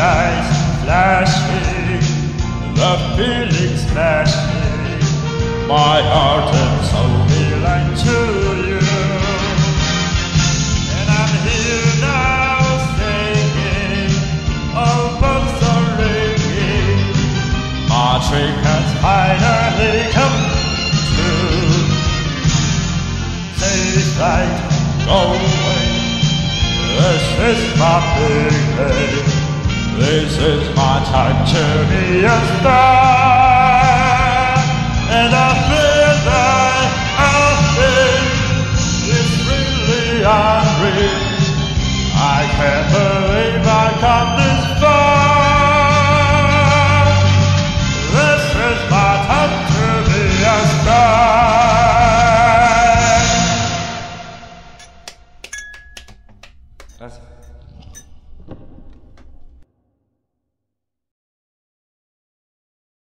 eyes flashing, the feelings smashing, my heart and soul belong to you. And I'm here now singing, oh bells are ringing, my dream has finally come true. Days like go away, this is my big day, this is my time to be a star. And I feel that our faith is really unreal, I can't believe I come this far. This is my time to be a star. That's it.